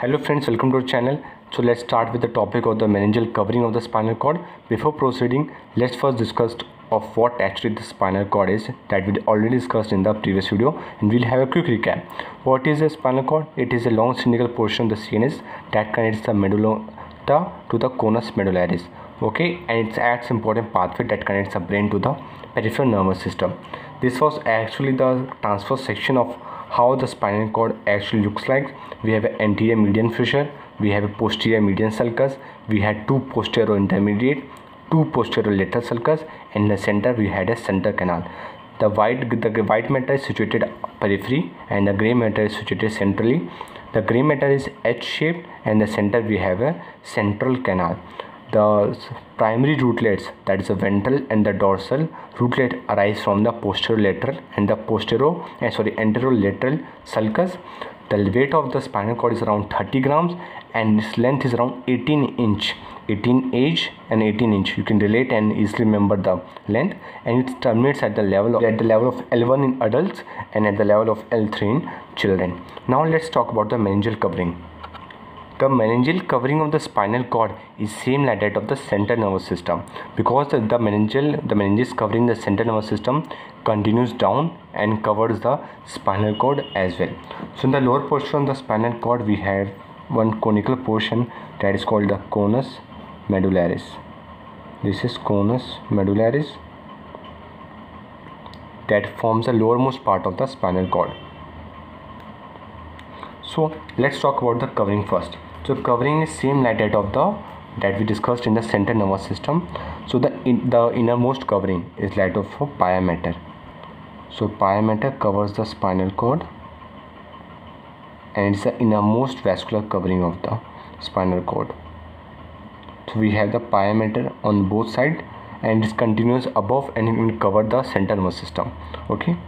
Hello friends, welcome to our channel. So let's start with the topic of the meningeal covering of the spinal cord. Before proceeding, let's first discuss of what actually the spinal cord is that we already discussed in the previous video, and we'll have a quick recap. What is a spinal cord? It is a long cylindrical portion of the CNS that connects the medulla to the conus medullaris. Okay, and it acts important pathway that connects the brain to the peripheral nervous system. This was actually the transverse section of how the spinal cord actually looks like. We have an anterior median fissure, we have a posterior median sulcus, we had two posterior intermediate, two posterior lateral sulcus, and in the center we had a center canal. The white matter is situated periphery and the gray matter is situated centrally. The gray matter is H-shaped and the center we have a central canal. The primary rootlets, that is the ventral and the dorsal rootlet, arise from the posterolateral and the anterolateral sulcus. The weight of the spinal cord is around 30 grams and its length is around 18 inch. 18 age and 18 inch. You can relate and easily remember the length, and it terminates at the level of L1 in adults and at the level of L3 in children. Now let's talk about the meningeal covering. The meningeal covering of the spinal cord is same like that of the central nervous system, because the meninges covering the central nervous system continues down and covers the spinal cord as well. So in the lower portion of the spinal cord we have one conical portion that is called the conus medullaris. This is conus medullaris that forms the lowermost part of the spinal cord. So let's talk about the covering first. So covering is same like that we discussed in the central nervous system. So the innermost covering is that of a pia mater. So pia mater covers the spinal cord and it's the innermost vascular covering of the spinal cord. So we have the pia mater on both sides and it continues above and it will cover the central nervous system. Okay.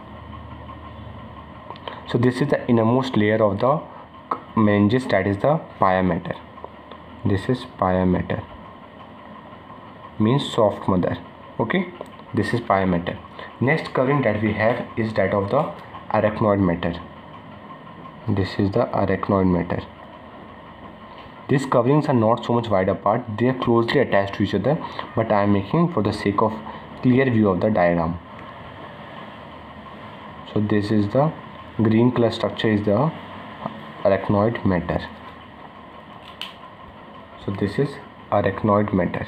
So this is the innermost layer of the meninges, that is the pia mater. This is pia mater, means soft mother. Okay, this is pia mater. Next covering that we have is that of the arachnoid mater. This is the arachnoid mater. These coverings are not so much wide apart, they are closely attached to each other, but I am making for the sake of clear view of the diagram. So this is the green color structure is the arachnoid mater. So this is arachnoid mater.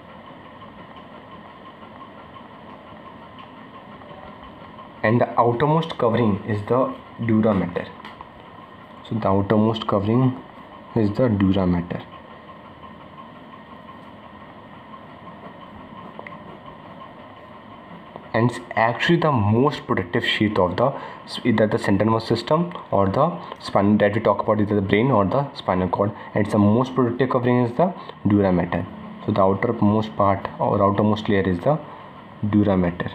And the outermost covering is the dura mater. So the outermost covering is the dura mater. And it's actually the most protective sheath of either the central nervous system or the spine that we talk about, either the brain or the spinal cord. And it's the most protective covering is the dura mater. So the outermost part or outermost layer is the dura mater.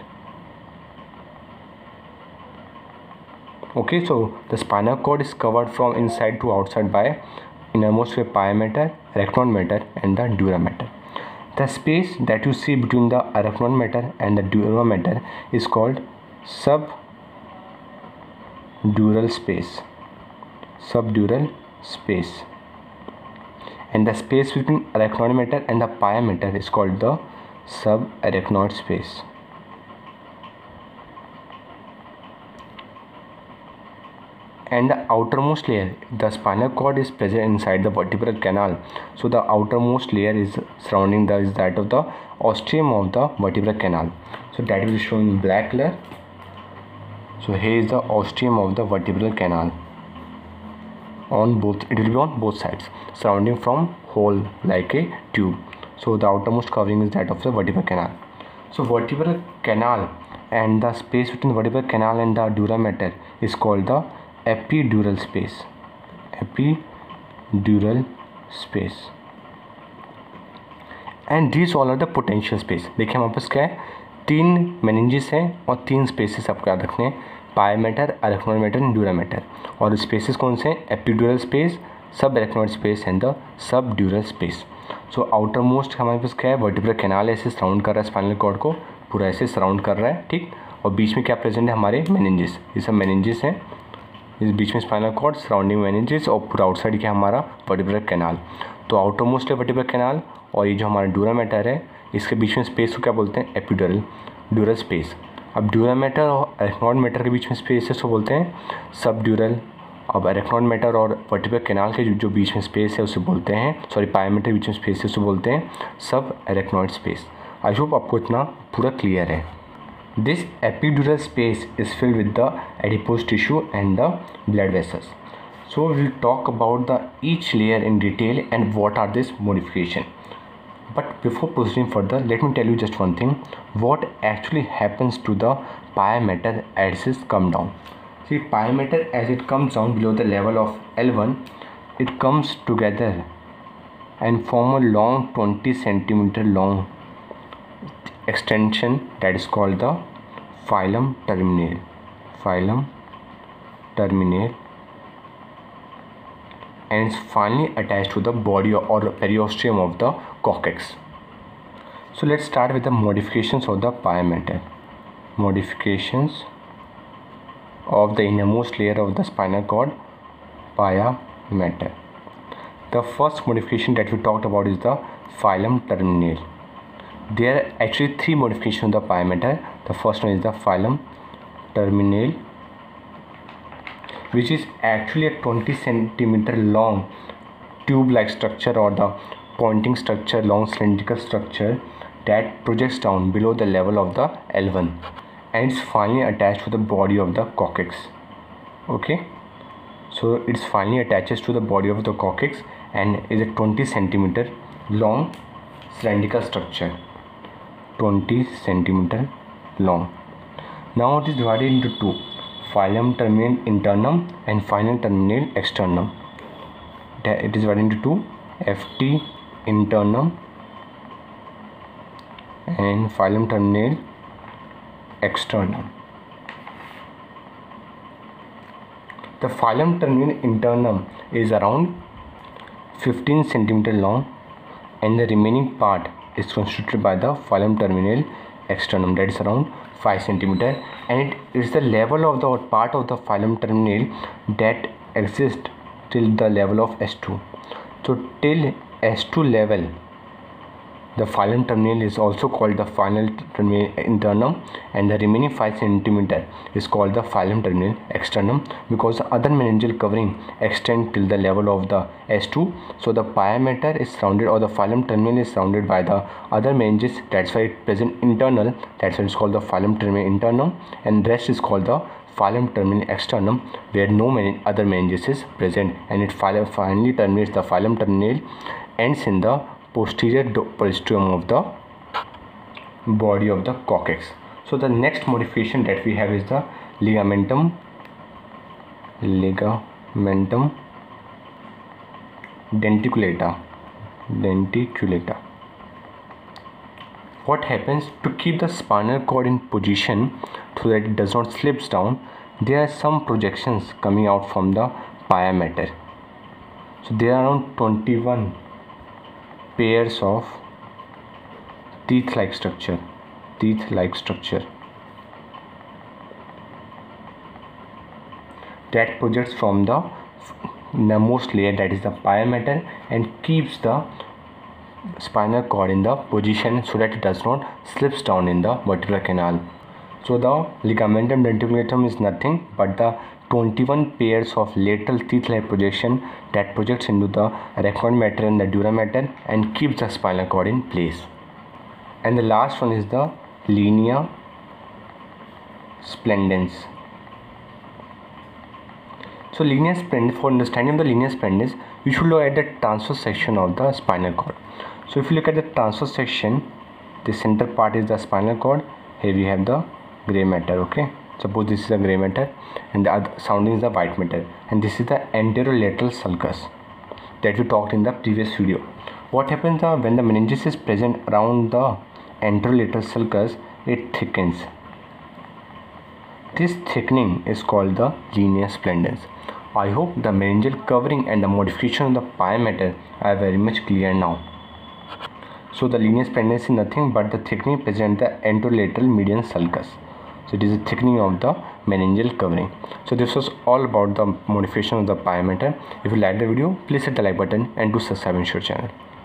Okay, so the spinal cord is covered from inside to outside by innermost pia mater, arachnoid mater, and the dura mater. The space that you see between the arachnoid mater and the dura mater is called subdural space. Subdural space. And the space between arachnoid mater and the pia mater is called the subarachnoid space. And the outermost layer, the spinal cord is present inside the vertebral canal. So the outermost layer is surrounding is that of the ostium of the vertebral canal. So that will be shown in black color. So here is the ostium of the vertebral canal. It will be on both sides, surrounding from hole like a tube. So the outermost covering is that of the vertebral canal. So vertebral canal and the space between the vertebral canal and the dura mater is called the epidural space. Epidural space. And these all are the potential space. देखिए हमारे पास क्या है, 3 meninges हैं और 3 spaces आपको याद रखने हैं, pia mater, arachnoid mater and dura mater. और स्पेसेस कौन से हैं? Epidural space, subarachnoid space and the subdural space. So outer most हमारे पास क्या है, वर्टिब्रल कैनाल ऐसे सराउंड कर रहा है स्पाइनल कॉर्ड को, पूरा ऐसे सराउंड कर रहा है, ठीक. और बीच में क्या प्रेजेंट है, हमारे मेनिंजेस. ये सब मेनिंजेस हैं इस बीच में स्पाइनल कॉर्ड, सराउंडिंग मेनिंजेस और पूरा आउटसाइड क्या हमारा वर्टिब्रल कैनाल। तो आउटर मोस्ट है वर्टिब्रल कैनाल और ये जो हमारा ड्यूरा मैटर है इसके बीच में स्पेस को क्या बोलते हैं, एपिड्यूरल ड्यूरल स्पेस। अब ड्यूरा मैटर और अरेक्नॉइड मैटर के बीच में स्पेस है उसको बोलते हैं सब ड्यूरल। अब अरेक्नॉइड मैटर और वर्टिब्रल कैनाल के जो बीच में स्पेस है उसे बोलते हैं, सॉरी पाया के बीच में स्पेस है उसे बोलते हैं सब अरेक्नॉइड स्पेस। आई होप आपको इतना पूरा क्लियर है। This epidural space is filled with the adipose tissue and the blood vessels. So we will talk about the each layer in detail and what are this modification. But before proceeding further, let me tell you just one thing. What actually happens to the pia mater as it comes down? See, pia mater as it comes down below the level of L1, it comes together and form a long 20 centimeter long extension that is called the phylum terminale. Phylum terminale. And it's finally attached to the body or periosteum of the coccyx. So let's start with the modifications of the pia mater. Modifications of the innermost layer of the spinal cord, pia mater. The first modification that we talked about is the phylum terminale. There are actually three modifications of the pia mater. The first one is the phylum terminale, which is actually a 20 centimeter long tube like structure or the pointing structure, long cylindrical structure that projects down below the level of the L1 and it's finally attached to the body of the coccyx. Okay, so it's finally attaches to the body of the coccyx and is a 20 centimeter long cylindrical structure. 20 centimeter long. Now it is divided into two: phylum terminale internum and phylum terminale externum. It is divided into two: FT internum and phylum terminale externum. The phylum terminale internum is around 15 centimeter long and the remaining part is constituted by the phylum terminale externum, that is around 5 centimeter, and it is the level of the part of the phylum terminale that exists till the level of S2. So till S2 level the phylum terminale is also called the phylum terminale internum and the remaining 5 centimeter is called the phylum terminale externum because the other meningeal covering extend till the level of the S2. So the pia mater is surrounded, or the phylum terminale is surrounded by the other meninges, that's why it present internal, that's why it's called the phylum terminale internum, and rest is called the phylum terminale externum where no other meninges is present, and it finally terminates, the phylum terminale ends in the posterior periosteum of the body of the coccyx. So the next modification that we have is the ligamentum denticulata. What happens to keep the spinal cord in position so that it does not slips down? There are some projections coming out from the pia mater. So there are around 21 pairs of teeth-like structure that projects from the innermost layer, that is the pia mater, and keeps the spinal cord in the position so that it does not slips down in the vertebral canal. So the ligamentum denticulatum is nothing but the 21 pairs of lateral teeth-like projection that projects into the arachnoid mater and the dura mater and keeps the spinal cord in place. And the last one is the linea splendens. So linea splendens, for understanding of the linea splendens, you should look at the transverse section of the spinal cord. So if you look at the transverse section, the center part is the spinal cord. Here we have the gray matter. Okay, suppose this is the gray matter and the other surrounding is the white matter, and this is the anterolateral sulcus that we talked in the previous video. What happens when the meninges is present around the anterolateral sulcus? It thickens. This thickening is called the linea splendens. I hope the meningeal covering and the modification of the pia mater are very much clear now. So the linea splendens is nothing but the thickening present the anterolateral median sulcus. So it is a thickening of the meningeal covering. So this was all about the modification of the pyometer. If you like the video, please hit the like button and do subscribe to our channel.